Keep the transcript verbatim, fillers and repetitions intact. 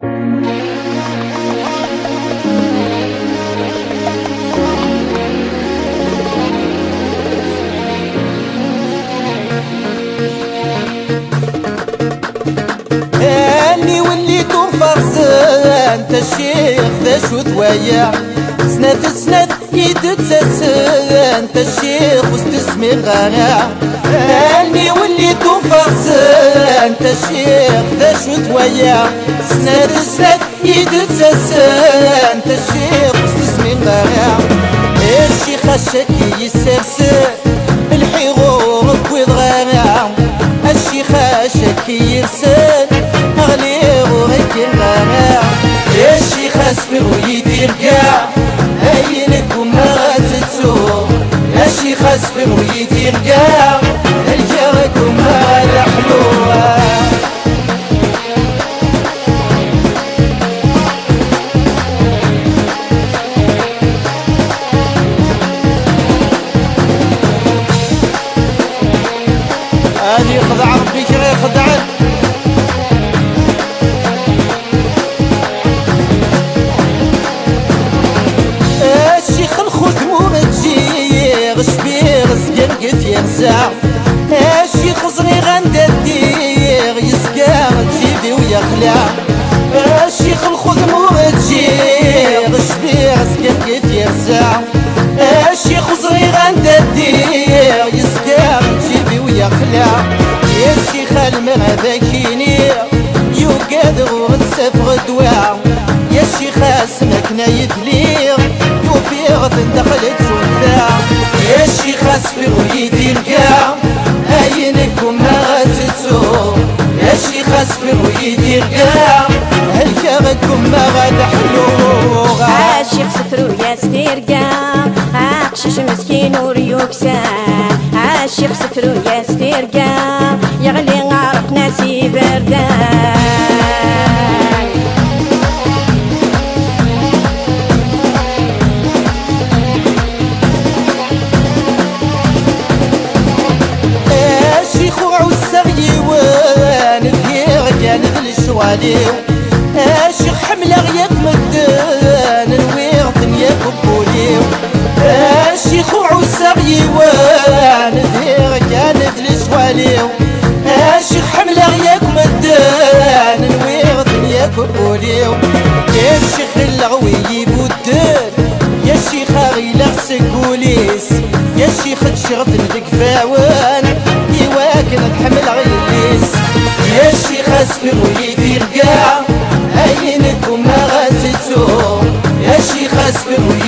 اني وليتو فرزان انت الشيخ ذا شو ثوايا سنات سنات يتتساسن انت الشيخ وستسمي الغناء. اني وليتو فرزان انت الشيخ ذا شو ثوايا سنات سنات يتتساسن انت الشيخ وستسمي الغناء. الشيخ الشكي يسرسل الحيغور بويض غناء. الشيخ الشكي يرسل أغليغ وغيك الغناء. الشيخ أسفر ويدير كاع أينكم ما غاتتسوق. الشيخ أسفر ويدير كاع الجاركم ما لحلوها. هادي خضع ربي كي غيخدعك. الشيخ الخدمو متجيغ شبيغ زقرقت يرزع. الشيخ صغير عند الديغ يسقى تجيبي ويخلع. الشيخ الخدمو متجيغ شبيغ زقرقت يرزع. الشيخ صغير عند الديغ يسقى تجيبي ويخلع. يا الشيخ المغابة كيني يقادر والسفر دواع. يا الشيخ اسمك نايف ليغ يوفيغ دخلت سلطاع. يا الشيخ اسفر ويدير كاع اينكم ما غاتتسوق. يا الشيخ اسفر ويدير كاع هالكاركم ما غاد حلوغ. الشيخ سفر وياسدير كاع عقشش مسكين وريوكسا. الشيخ سفر وياسدير كاع يغلي عرق ناسي بردان. الشيخ وعوسا غيوان ذيغ كان ذل الشواليو. الشيخ حملة غياك مدان الويغ ثنيا كبوليو. الشيخ وعوسا غيوان ذيغ كان ذل الشواليو. الشيخ حملة غياك مدان الويغ ثنيا كبوليو. يا الشيخ اللغوي يبودن يا الشيخ غيلا سكوليس. يا الشيخ تشغط الدقفاوان يواكن الحمل غيليس. يا الشيخ اسفر ويدير كاع اينكم ما غاتتسوق. يا الشيخ اسفر